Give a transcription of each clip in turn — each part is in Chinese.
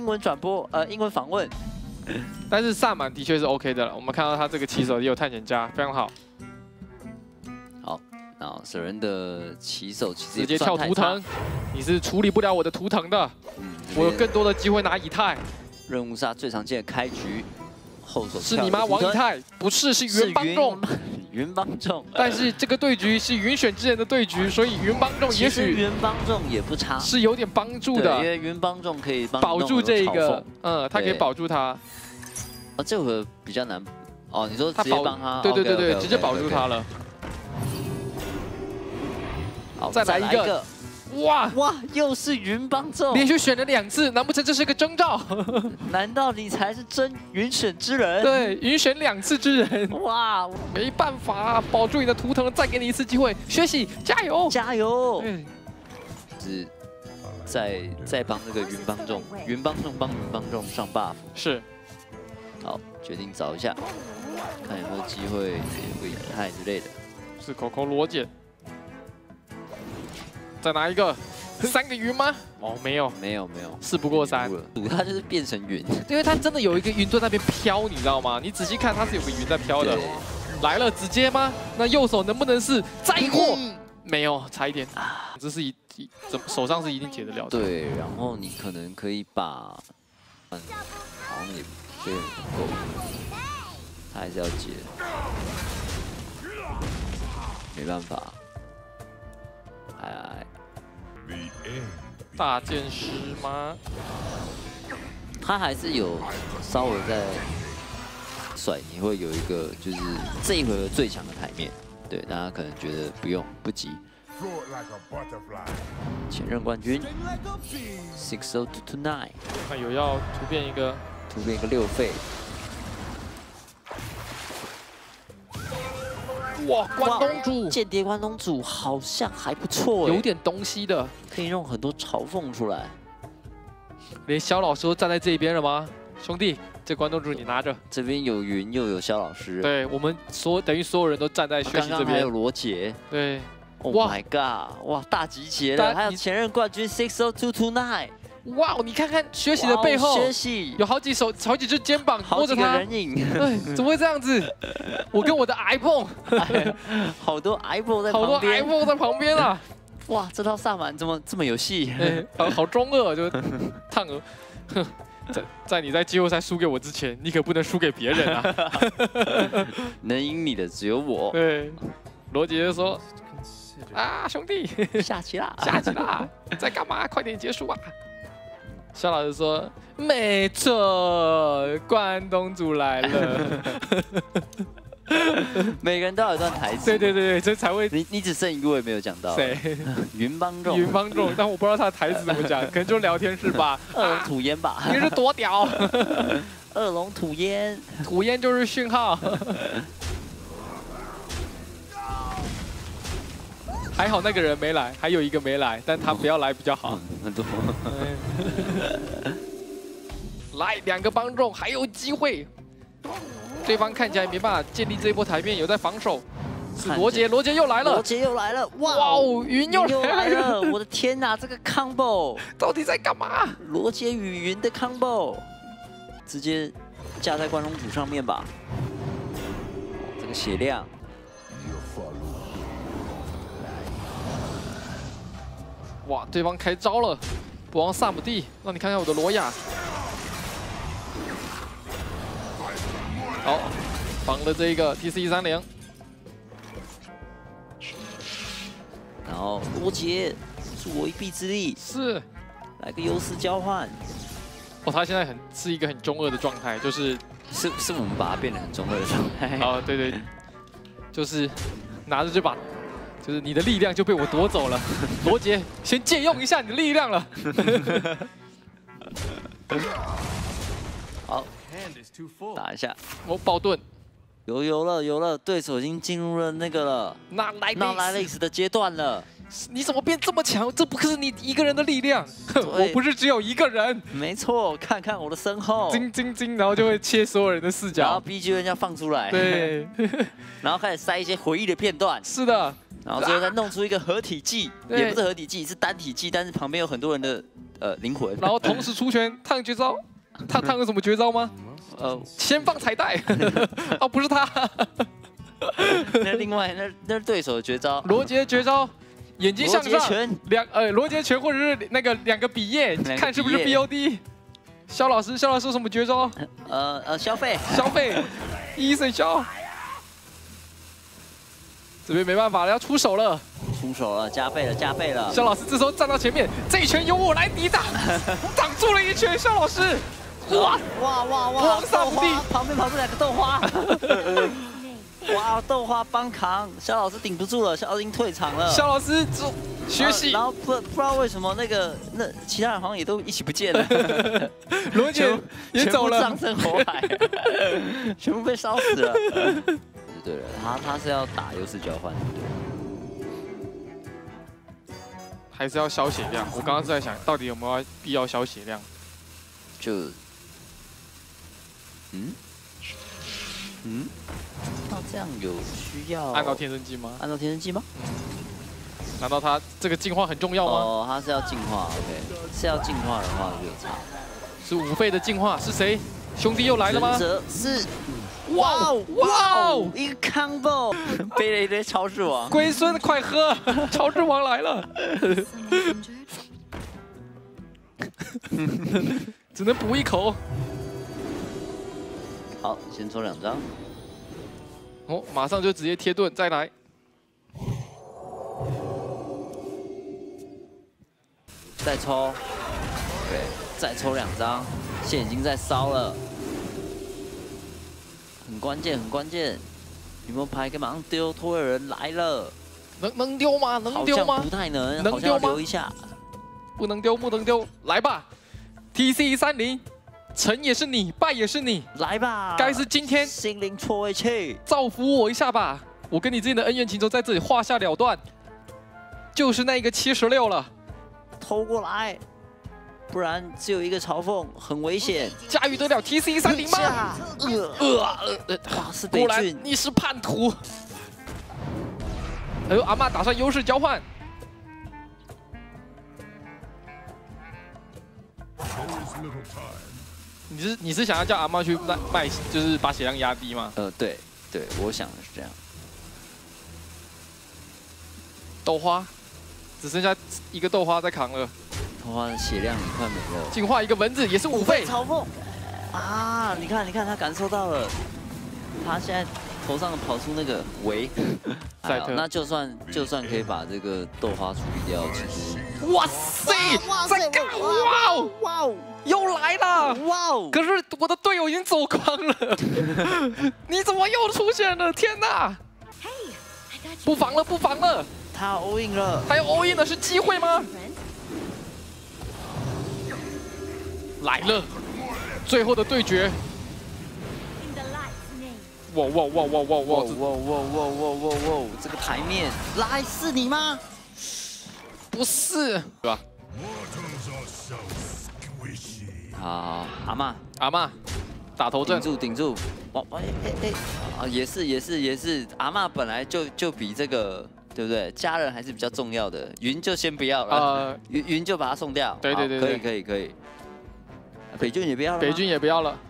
英文转播，英文访问。 但是萨满的确是 OK 的了。我们看到他这个骑手也有探险家，非常好。 好，那舍人的骑手其实直接跳图腾，你是处理不了我的图腾的。我有更多的机会拿以太。 任务杀最常见的开局，后手是你吗？王以太不是，是云帮众。 云帮众， 但是这个对局是云选之人的对局，所以云帮众也许云帮众也不差， 是有点帮助的， 因为云帮众可以保住这个，他可以保住他。 哦，这回合比较难，哦，你说直接帮他， 对，直接保住他了。 好，再来一个，哇，又是云帮众， 连续选了2次，难不成这是个征兆？ 难道你才是真云选之人？ 对，云选2次之人。 哇， 没办法，保住你的图腾，再给你1次机会，学习，加油， 加油！是再帮这个云帮众，云帮众帮云帮众上 buff。是。好，决定找一下，看有没有机会有个以太之类的。 是口口罗姐。再拿一个。 3个云吗？哦，没有，4不过3。 它就是变成云， 因为它真的有一个云在那边飘，你知道吗？你仔细看，它是有个云在飘的。来了，直接吗？那右手能不能是灾祸？没有，差一点。这是手上是一定解得了的。 对，然后你可能可以把，好像也不够，他还是要解，没办法。 大剑师吗？ 他还是有稍微在甩，你会有一个就是这一回合最强的台面，对，大家可能觉得不急。前任冠军6029， 那有要突变一个 6费。 哇，关东煮， 间谍关东煮好像还不错， 有点东西的， 可以用很多嘲讽出来。 连肖老师都站在这边了吗？兄弟，这关东煮你拿着。 这边有云又有肖老师， 对我们等于所有人都站在学习这边。 刚刚还有罗杰， 对。 Oh my god！ 哇，大集结了，还有前任冠军60229。 哇，你看看学习的背后， 学习有好几只肩膀好几个人影， 对，怎么会这样子？我跟我的 iPhone， 好多 iPhone 在旁边，好多 iPhone 在旁边啊！ 哇，这套萨满怎么这么有戏？ 好中二，就烫额。在你在季后赛输给我之前，你可不能输给别人啊！ 能赢你的只有我。 对，罗杰就说：“啊，兄弟， 下棋啦， 下棋啦，在干嘛？快点结束吧！” 肖老师说：“没错，关东煮来了。” 每个人都有一段台词。 对，这才会。 你只剩一位没有讲到。 谁？ 云帮众。 云帮众，但我不知道他的台词怎么讲，可能就聊天室吧。 恶龙吐烟吧。 你是多屌？ 恶龙吐烟， 吐烟就是讯号。还好那个人没来，还有一个没来，但他不要来比较好。 很多。 来2个帮众还有机会，对方看起来没办法建立这一波台面，有在防守。是罗杰又来了，哇哦，云又来了！ 我的天哪，这个 combo 到底在干嘛？ 罗杰与云的 combo， 直接架在关东煮上面吧。这个血量。 哇！对方开招了，国王萨姆蒂，让你看看我的罗亚。好，防了这一个 TC130。 然后罗杰助我一臂之力， 是， 来个优势交换。 哦，他现在是一个很中二的状态，是我们把他变得很中二的状态。 哦，对，就是拿着这把。 就是你的力量就被我夺走了，罗杰，先借用一下你的力量了。 好，打一下， 我爆盾， 有了，对手已经进入了那个了，那莱利斯的阶段了。 你怎么变这么强？这不是你一个人的力量，我不是只有一个人。 没错，看看我的身后， 金，然后就会切所有人的视角， 然后 BG 人家放出来， 对， 然后开始塞一些回忆的片段。 是的。 然后最后再弄出一个合体技，也不是合体技，是单体技，但是旁边有很多人的灵魂。 然后同时出拳烫绝招，他烫有什么绝招吗？先放彩带。哦，不是他。 那另外那是对手的绝招。 罗杰绝招，眼睛向上，罗杰拳或者是那个两个笔叶，看是不是 BOD。肖老师有什么绝招？ 消费， 医生消。这边没办法了，要出手了， 加倍了。 肖老师这时候站到前面，这一拳由我来抵挡，挡住了一拳，肖老师。哇！ 往上地，旁边跑出2个豆花。哇！豆花帮扛，肖老师顶不住了，肖老师已经退场了。 肖老师学习， 然后不知道为什么那其他人好像也都一起不见了。 罗杰也走了， 葬身火海，全部被烧死了。对了，他是要打优势交换， 还是要消血量？我刚刚是在想，到底有没有必要消血量？ 那这样有需要按照天生技吗？难道他这个进化很重要吗？ 哦，他是要进化 ，OK， 是要进化的话就有差。 是5费的进化是谁？兄弟又来了吗？ 是， 哇， 一个 combo， 背了一堆超市王。 龟孙快喝，超市王来了。只能补一口。 好，先抽2张。 哦，马上就直接贴盾，再来。 再抽，对，再抽2张，线已经在烧了，很关键。有没有牌可以马上丢？托尔人来了， 能丢吗？能丢吗？ 不太能， 能丢吗？ 留一下， 不能丢，来吧 ！TC30， 成也是你，败也是你， 来吧！ 该是今天心灵错位器， 造福我一下吧！我跟你之间的恩怨情仇在这里画下了断，就是那个76了。 偷过来，不然只有一个嘲讽，很危险。 驾驭得了 TC30吗？ 是北果然你是叛徒。哎呦，阿嬷打算优势交换。你是想要叫阿嬷去卖，就是把血量压低吗？ 对，我想的是这样。 豆花。只剩下一个豆花在扛了， 豆花的血量也快没了。 进化一个蚊子也是5费。 嘲讽啊！你看，他感受到了，他现在头上跑出那个围。那就算可以把这个豆花处理掉，其实。 哇塞！哇哦！又来了！哇哦！可是我的队友已经走光了，你怎么又出现了？天哪！不防了！ 他 all in 了， 他要 all in 的是机会吗？来了，最后的对决！哇！ 这个台面，来是你吗？ 不是，对吧？ 好，阿嬷， 打头阵， 顶住！哇！也是，阿嬷本来就比这个。对不对？家人还是比较重要的。云就先不要了，云就把他送掉。 对， 可以。北军也不要了。 北军也不要了。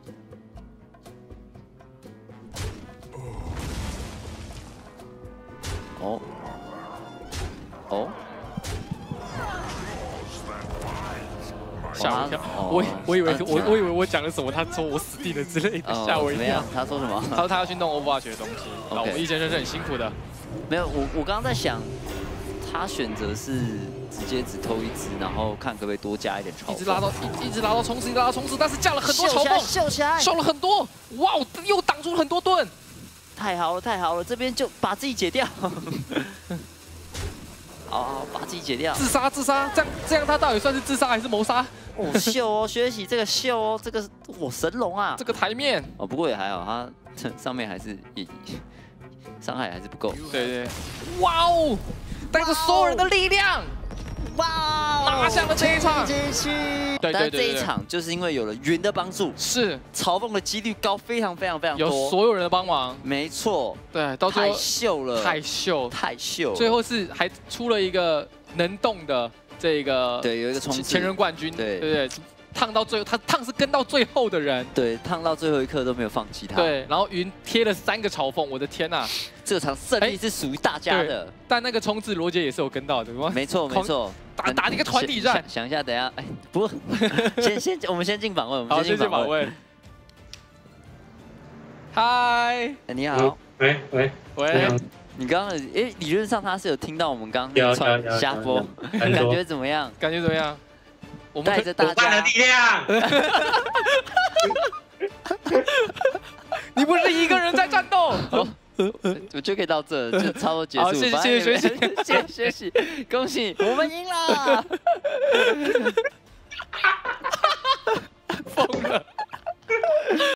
吓我一跳！我以为我讲了什么，他说我死定了之类的，吓我一跳。 他说什么？ 他说他要去弄 Overwatch 的东西。然后我们易先生是很辛苦的。 没有，我刚刚在想，他选择是直接只偷1只，然后看可不可以多加一点嘲讽。 一直拉到冲刺，但是加了很多嘲讽，秀了很多，哇，又挡住了很多盾。 太好了，这边就把自己解掉。好，把自己解掉。 自杀，这样他到底算是自杀还是谋杀？ 秀哦，学习这个秀哦，这个神龙啊， 这个台面。 不过也还好，他上面还是伤害还是不够。 对，哇哦，带着所有人的力量，哇，拿下了这一场。 但这一场就是因为有了云的帮助， 是嘲讽的几率高，非常多， 有所有人的帮忙， 没错。 对，到最后太秀了， 太秀。 最后是还出了一个能动的这个对有一个冲刺前任冠军， 对对不对？烫到最后，他烫是跟到最后的人， 对，烫到最后一刻都没有放弃他。 对，然后云贴了3个嘲讽，我的天呐！ 这场胜利是属于大家的。 但那个冲刺，罗杰也是有跟到的， 没错没错。 打一个团体战。 想一下，等一下，哎，不，我们先进访问， 好，先进访问。嗨， 你好。 喂。 你刚刚理论上他是有听到我们刚刚那串瞎播，感觉怎么样？ 感觉怎么样？我们带着大家的力量。 你不是一个人在战斗。 我就可以到这，就差不多结束。 好，谢谢， 谢谢，恭喜我们赢了！ 疯了。